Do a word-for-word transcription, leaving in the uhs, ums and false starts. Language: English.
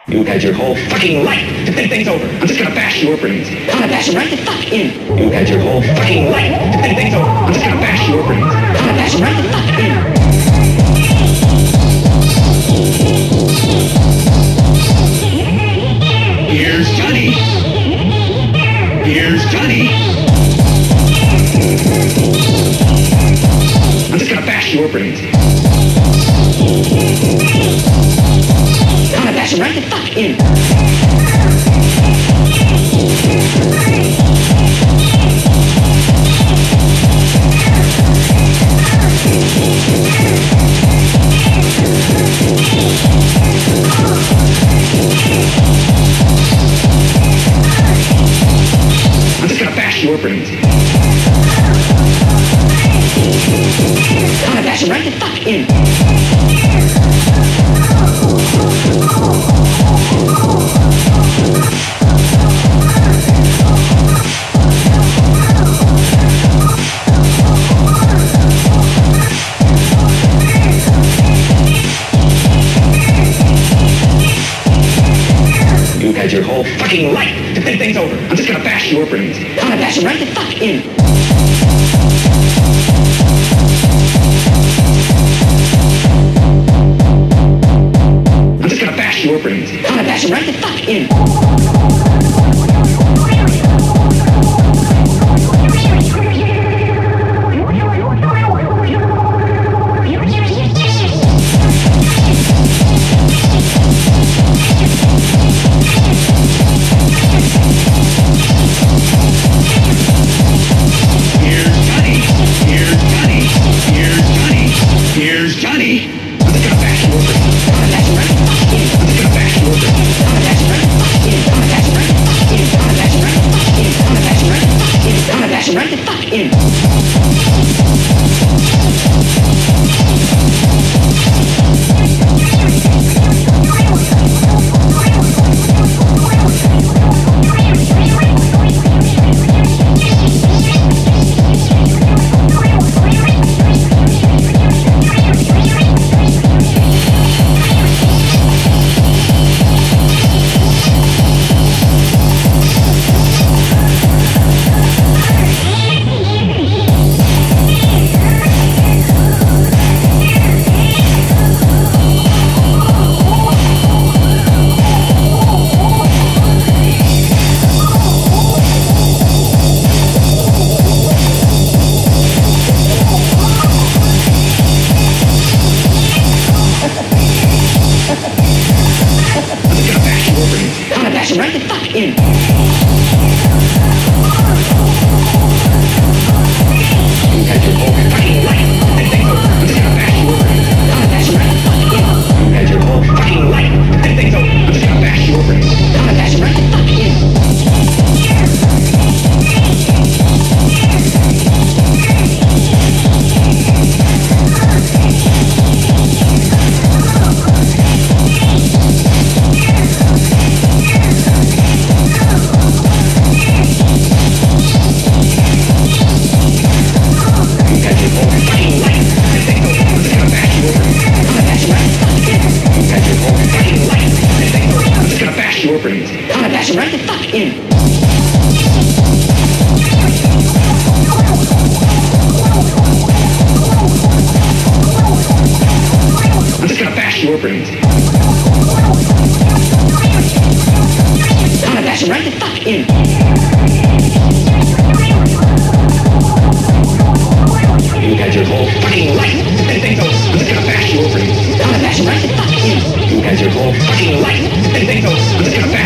You had your whole fucking life to think things over. I'm just gonna bash your brains. I'm gonna bash them right the fuck in. You had your whole fucking life to think things over. I'm just gonna bash your brains. I'm gonna bash them right the fuck in. Here's Johnny. Here's Johnny. I'm just gonna bash your brains. I'm gonna bash them right the fuck in. I'm just gonna bash your brains. I'm gonna bash them right the fuck in. You had your whole fucking life to think things over. I'm just gonna bash your brains. I'm gonna bash them right the fuck in. I'm just gonna bash your brains. I'm gonna bash them right the fuck in. Here's Johnny. I'm just gonna bash your brains. I'm gonna bash him right the fuck in. I'm just gonna bash your brains. I'm gonna bash him right the fuck in. I'm gonna bash him right the fuck in. I'm gonna bash him right the fuck in. I'm gonna bash him right the fuck in. I'm gonna bash him right the fuck in. Right the fuck in. You had your whole fucking life to think over. I'm just gonna bash your brains. I'm gonna bash him right the fuck in. You had your whole fucking life to think things over. I'm just gonna bash your brains. I'm gonna bash him right the fuck in. Your brains. I'm gonna bash him right the fuck in. I'm just gonna bash your brains. I'm gonna bash him right the fuck in. You had your whole fucking life to think things over. I'm just gonna bash your brains. I'm gonna bash him right the fuck in. You had your whole fucking life to think things over. I'm just gonna bash